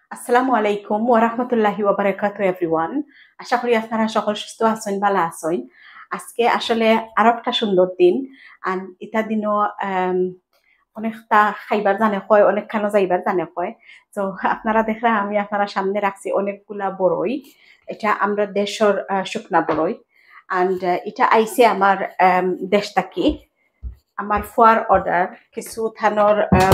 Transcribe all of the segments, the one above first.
আসসালামু আলাইকুম ওয়া রাহমাতুল্লাহি ওয়া বারাকাতুহু এভরিওয়ান। আশা করি আপনারা সকল সুস্থ আছেন, ভালো আছেন। আজকে আসলে আরো একটা সুন্দর দিন। আর এটা দিনও অনেকটা খাইবার জানে হয়, অনেক খানো যাইবার জানে হয়। তো আপনারা দেখরা আমি আপনারা সামনে রাখছি অনেকগুলা বড়ই। এটা আমরা দেশের শুকনা বড়ই। অ্যান্ড এটা আইছে আমার দেশ থাকি। আমার ফুয়ার অর্ডার কিছু থানোর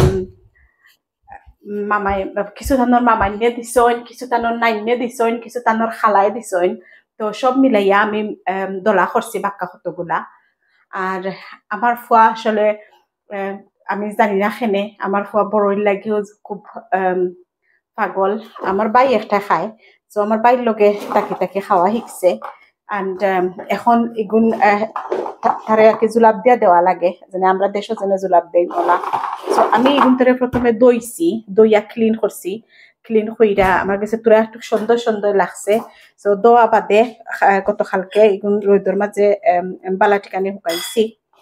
মামাই কিছু ধানোর মামাই নিয়ে দিছইন, কিছু ধানোর নাই নিয়ে দিছইন, কিছু ধানোর খালাই দিছইন। তো সব মিলাইয়া আমি দলা করছি বাক্কা কতগুলা। আর আমার ফুয়া আসলে আহ, আমি জানি না খেনে আমার ফুয়া বড়ই লাগেও খুব আম, পাগল। আমার বাই একটা খায়, তো আমার বাইর লগে তাকে তাকে খাওয়া শিখছে। অ্যান্ড এখন এগুন তারে আর কি জুলাপ দিয়া দেওয়া লাগে, যেন আমরা দেশও যেন জুলাপ দেই বলা। তো আমি এগুন তারে প্রথমে দইছি, দইয়া ক্লিন করছি। ক্লিন কইরা আমার কাছে তোরা একটু সুন্দর সুন্দর লাগছে। তো দোয়া বাদে কত খালকে এগুন রোদর মাঝে বালা টিকানি শুকাইছি।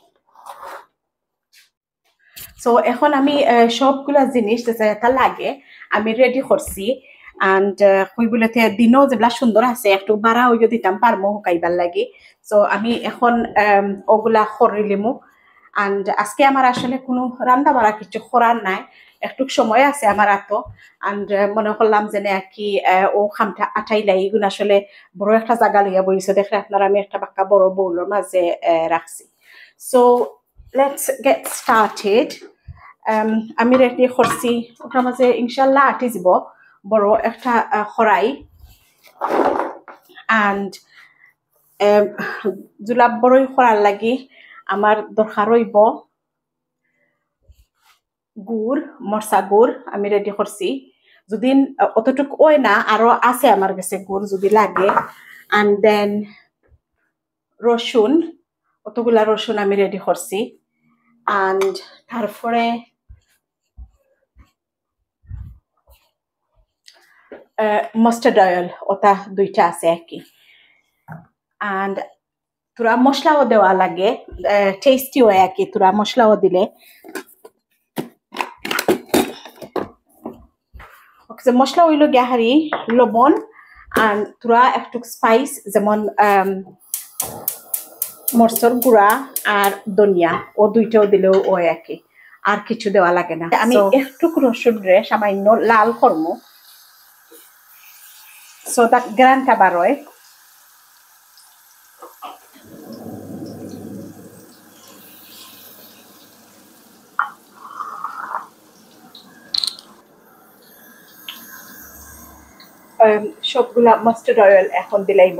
সো এখন আমি সবগুলা জিনিস যেটা লাগে আমি রেডি করছি। অ্যান্ড কইগুলোতে দিনও যেগুলা সুন্দর আছে একটু বাড়া হইয়া দিতাম পারমো শুকাইবার লাগে। সো আমি এখন ওগুলা খরিলিমু। অ্যান্ড আজকে আমার আসলে কোনো রান্না বাড়া কিছু করার নাই, একটু সময় আছে আমার আতো। অ্যান্ড মনে করলাম যে আর কি ও খামটা আটাইলাই এগুলো আসলে বড় একটা জায়গা লইয়া বইছে, দেখলে আপনারা আমি একটা বাক্কা বড় বউলের মাঝে রাখছি। So let's get started. আমি রেডি করছি, ওটার মাঝে ইনশাল্লাহ আটি যাব বড় একটা খড়াই। অ্যান্ড জুলাপ বড়ই করার লাগি আমার দরকার হইব গুড়, মরসা গুড় আমি রেডি করছি। যদি অতটুকু ওই না আরো আছে আমার কাছে গুড় যদি লাগে। অ্যান্ড দেন রসুন, অতগুলা রসুন আমি রেডি করছি। অ্যান্ড তারপরে মাস্টার্ড অয়েল, ওটা দুইটা আছে আর কি। অ্যান্ড তোরা মশলাও দেওয়া লাগে, টেস্টি হয় আর কি তোরা মশলাও দিলে। মশলা হইল গিয়াহারি লবণ আর তোরা একটু স্পাইস যেমন মরচর গুঁড়া আর ধনিয়া, ও দুইটাও দিলেও ওই আর কি, আর কিছু দেওয়া লাগে না। আমি একটু রসুন রে সামান্য লাল করবো, সো তার গ্রানটা বারোয়। সবগুলা মাস্টার্ড অয়েল এখন দিলাইব।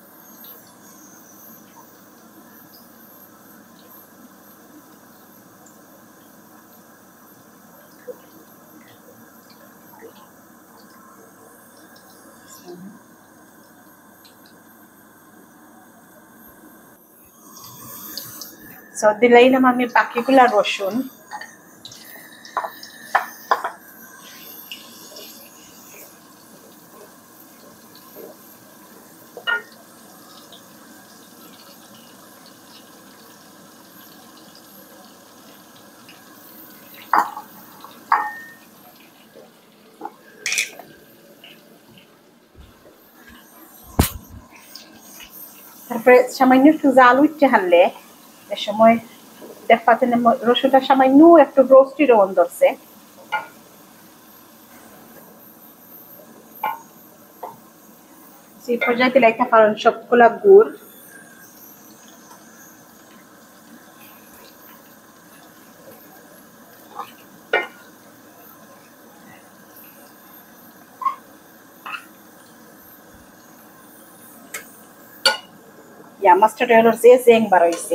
সো দিলাইলাম আমি বাকিগুলা রসুন। তারপরে সামান্য একটু জাল উঠতে হারলে এ সময় দেখবা যে রসুনটা সামান্য একটু রোস্টি রোন ধরছে। সেই পর্যায়ে দিলাইতে পারেন সবগুলা গুড়। ইয়া মাস্টার্ড অয়েলের যে জেং বার হইছে।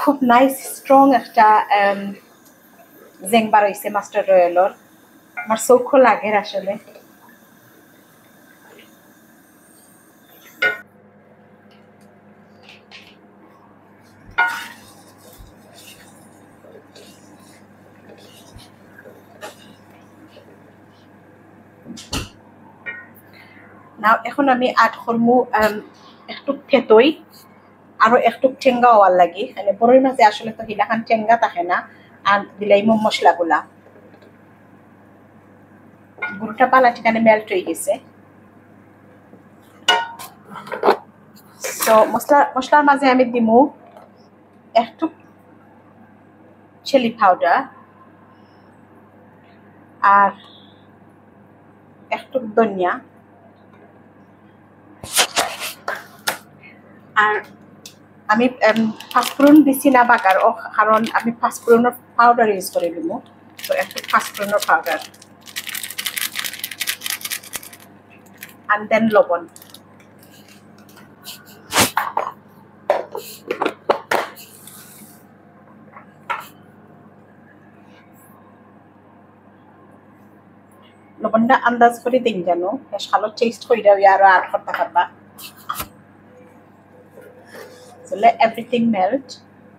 খুব নাইস স্ট্রং একটা জেং বার হয়েছে মাস্টার্ড রয়্যালর আমার চৌখ লাগে আসলে নাও এখন আমি আট করমু একটু থেতই আরো একটু ঠেঙ্গা হওয়ার লাগি মানে বড়ির মাঝে আসলে তো হিলাখান ঠেঙ্গা থাকে না আর দিলাই মশলাগুলা গুড়টা পালা ঠিকানে মেল্ট হয়ে গেছে তো মশলার মাঝে আমি দিমু একটু চিলি পাউডার আর একটু ধনিয়া আর আমি পাঁচফোড়ন দিছি না বাগার কারণ আমি পাঁচফোড়নের পাউডার ইউজ করে দিব তো একটু পাঁচফোড়নের পাউডার and then লবণ লবণটা আন্দাজ করে দিন যেন বেশ ভালো টেস্ট হইরা আরো আট করতে পারবা so let everything melt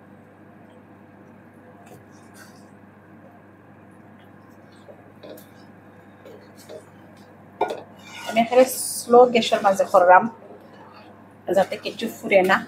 আমি এখানে স্লো গ্যাসের মাঝে করলাম যাতে কিছু ফুরে না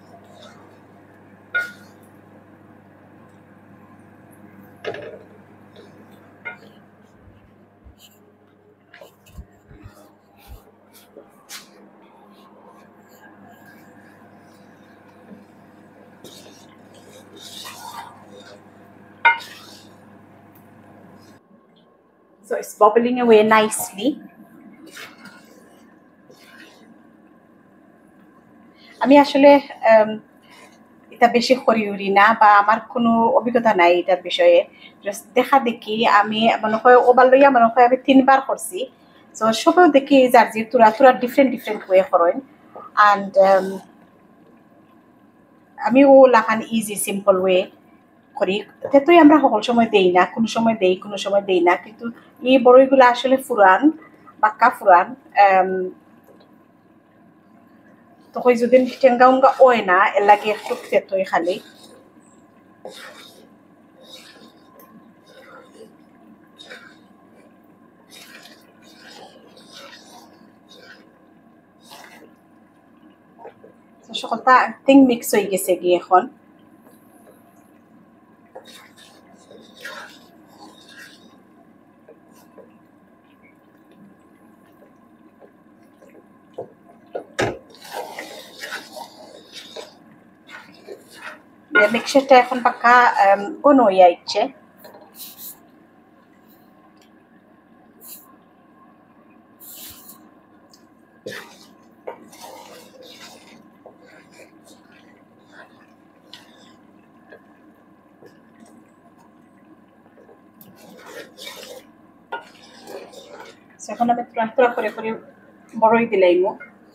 so it's bubbling away nicely আমি আসলে এটা বেশি করিউরি না বা আমার কোনো অভিজ্ঞতা নাই এটার বিষয়ে দেখা দেখি আমি মনে হয় ওবার লইয়া মনে হয় আমি 3 বার করছি তো সবেও দেখি যার যে তোরা ডিফারেন্ট ওয়ে করেন অ্যান্ড আমি ও লাখান ইজি সিম্পল ওয়ে করি তেতই আমরা সকল সময় দেই না কোনো সময় দেই না কিন্তু এই বড়ইগুলো আসলে ফুরান বাক্কা ফুরান তো কই যদি টেঙ্গা উঙ্গা ওই না এর লাগে একটু তেতই খালি সকলটা থিং মিক্স হয়ে গেছে কি এখন মিক্সচারটা এখন পাকা ঘন হয়ে আসছে এখন আমি তোরা করে বড়ই দিলাইমু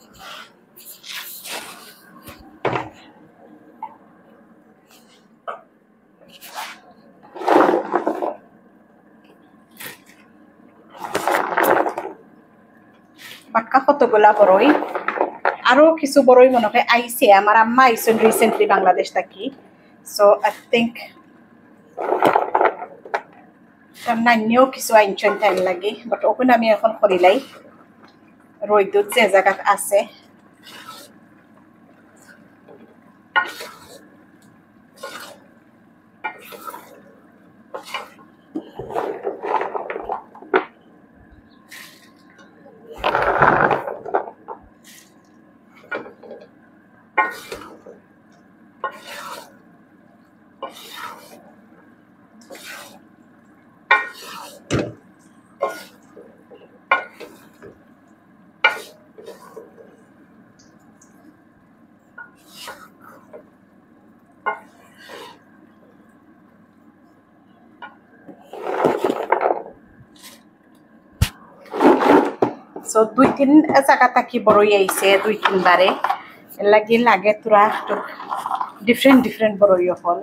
বাক্কা কতগুলা বড়ই আরো কিছু বড়ই মনে হয় আইছে আমার আম্মা আইছেন রিসেন্টলি বাংলাদেশ থাকি সো আই থিঙ্ক নান্যও কিছু আইনছেন টাইম লাগে বাট ওখানে আমি এখন করিলাই রৈদুত যে জায়গাত আছে সো 2-3 জায়গা থাকি বড়ই আইছে 2-3 বারে এর লাগে তোরা একটু ডিফারেন্ট বড়ই হল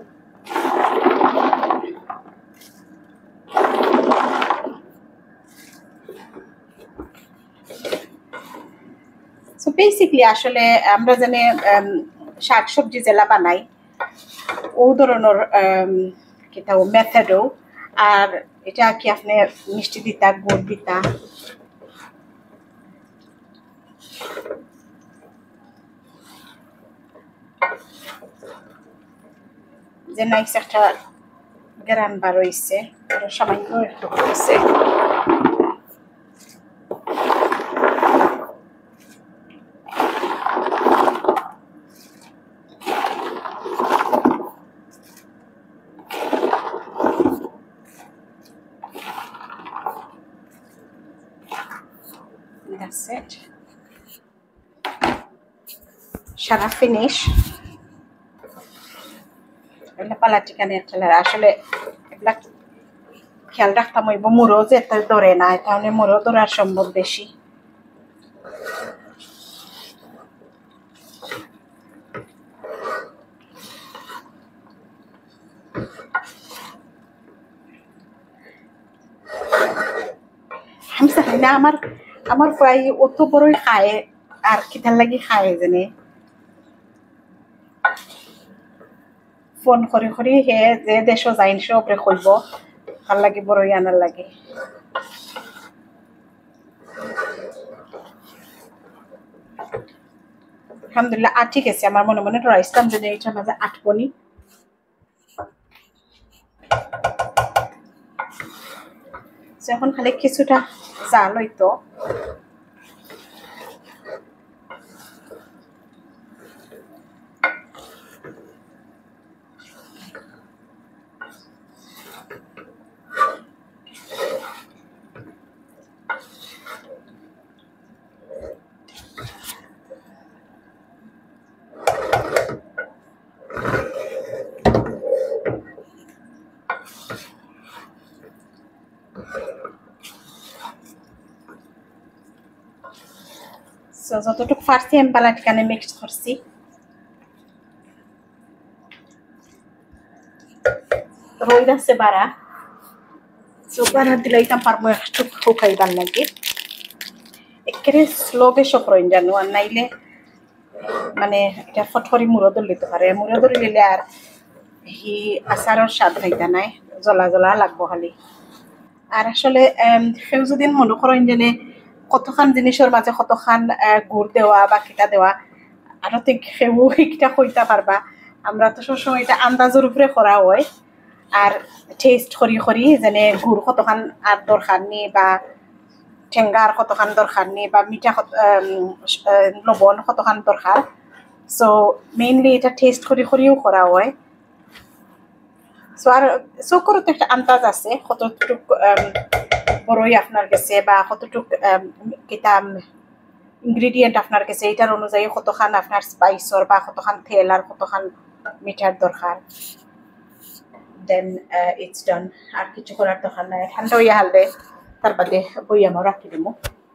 সো বেসিকলি আসলে আমরা জানি শাক সবজি জেলা বানাই ও ধরনের কিতাও মেথডও আর এটা কি আপনি মিষ্টি দিতা গুড় দিতা যে নাইস একটা গ্রান বার হইছে সামান্য একটু হয়েছে That's it. সারা ফিনিশ এগুলো পালা চিকেন আসলে এগুলা খেয়াল রাখতাম হইব মুড়ো যে ধরে না তাহলে মুড়ো ধরার সম্ভব বেশি আমি জানি না আমার প্রায় অত বড়ই খায় আর কিতার লাগি খায় জানে ফোন করে করে হে যে দেশ যাইন সবরে কইব ভাল লাগে বড়ই আনার লাগে আলহামদুলিল্লাহ আর ঠিক আছে আমার মনে মনে রাইসলাম যদি এইটার মাঝে আটবনি এখন খালি কিছুটা জাল হইতো যতটুকু পারছি আমি বালাটিকানে মিক্স করছি রোদ আছে বাড়া বাড়া দিলে এটা পারবো একটু শুকাইবার লাগে একেবারে স্লো গেসক রইন জানো আর নাইলে মানে এটা ফটফরি মুড়ো দলিতে পারে মুড়ো দলিলে আর হি আচারের স্বাদ হইতা নাই জ্বলা জ্বলা লাগবো খালি আর আসলে সেও যদি মনে করেন যেনে কতখান জিনিসের মাঝে কতখান গুড় দেওয়া বা কিটা দেওয়া আরো ঠিক সেও কিটা কইতা পারবা আমরা তো সবসময় এটা আন্দাজের উপরে করা হয় আর টেস্ট করি করি যেনে গুড় কতখান আর দরকার নি বা ঠেঙ্গার কতখান দরকার নি বা মিঠা লবণ কতখান দরকার সো মেইনলি এটা টেস্ট করি করিও করা হয় সো আর চকুরও তো একটা আন্দাজ আছে কতটুক বড়ই আপনার কাছে বা কতটুক কিতা ইনগ্রিডিয়েন্ট আপনার কাছে এটার অনুযায়ী কতখান আপনার স্পাইসর বা কতখান তেল আর কতখান মিঠার দরকার দেন ইটস ডান আর কিছু করার দরকার নাই ঠান্ডা হইয়া হাললে তার বাদে বই আমার রাখি দিব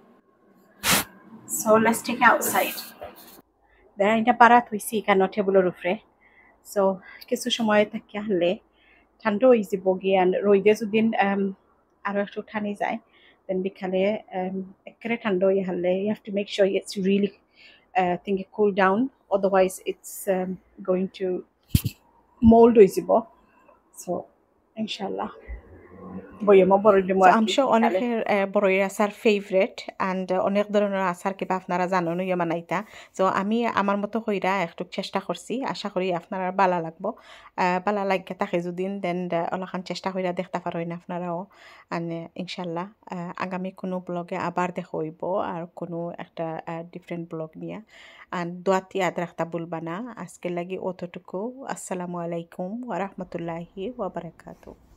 so let's take outside then এটা পারাত হইছি কেন টেবুলের উপরে সো কিছু সময় থাকিয়া হাললে ঠান্ডা হয়ে যাব গিয়ে রইদে যদি আরো একটু ঠানি যায় দেন বিকালে একেবারে ঠান্ডা হয়ে হারলে you have to make sure it's really think cool down otherwise it's going to mold হয়ে যাব so inshallah I'm sure অনেকের বড়ইয়ের আচার ফেভারিট অ্যান্ড অনেক ধরনের আচার কিবা আপনারা জানেন ইয়ে বানাইতা সো আমি আমার মতো কইরা একটু চেষ্টা করছি আশা করি আপনারা ভালো লাগবো ভালো লাগে তাকে যদি দেন অলখান চেষ্টা কইরা দেখতে পারেন আপনারাও and ইনশাল্লাহ আগামী কোনো ব্লগে আবার দেখা হইব আর কোনো একটা ডিফারেন্ট ব্লগ নিয়ে and দোয়াত ইয়াদ রাখতে ভুলবা না আজকে লাগি অতটুকু আসসালামু আলাইকুম ওয়া রাহমাতুল্লাহি ওয়া বারাকাতুহু